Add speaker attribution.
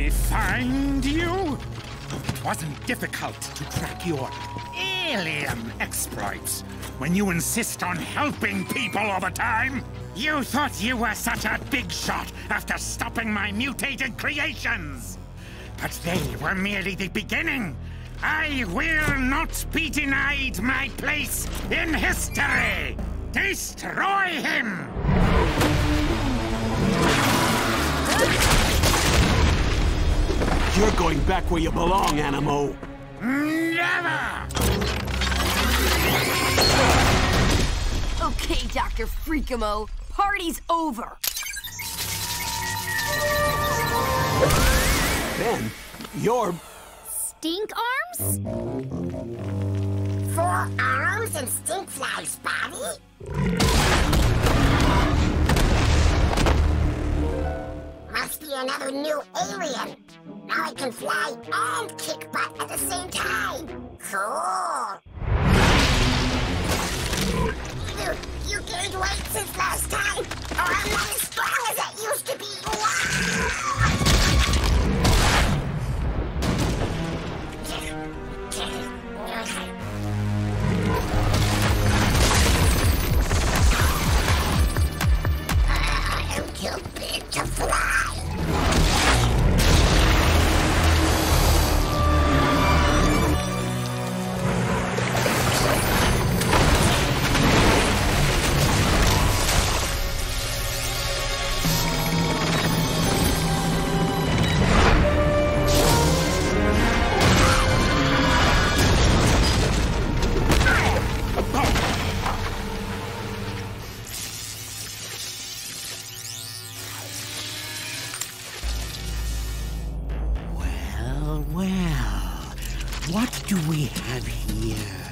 Speaker 1: I find you? It wasn't difficult to track your alien exploits when you insist on helping people all the time. You thought you were such a big shot after stopping my mutated creations. But they were merely the beginning. I will not be denied my place in history. Destroy him!
Speaker 2: You're going back where you belong, Animo.
Speaker 1: Never!
Speaker 3: Okay, Dr. Freakimo. Party's over.
Speaker 2: Ben, you're...
Speaker 4: Stink arms?
Speaker 5: 4 arms in Stinkfly's body? Must be another new alien. Now I can fly and kick butt at the same time. Cool. You gained weight since last time, or I'm not as strong as I used to be. I'm too big to fly.
Speaker 1: Well, what do we have here?